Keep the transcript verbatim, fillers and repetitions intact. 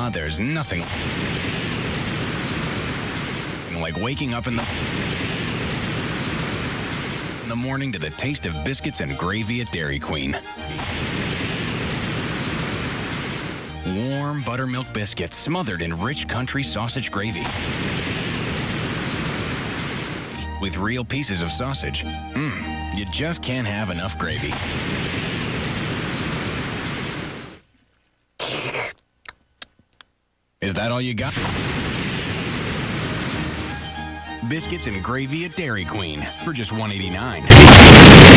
Ah, there's nothing like waking up in the in the morning to the taste of biscuits and gravy at Dairy Queen. Warm buttermilk biscuits smothered in rich country sausage gravy. With real pieces of sausage. Mmm, you just can't have enough gravy. Is that all you got? Biscuits and gravy at Dairy Queen for just one eighty-nine.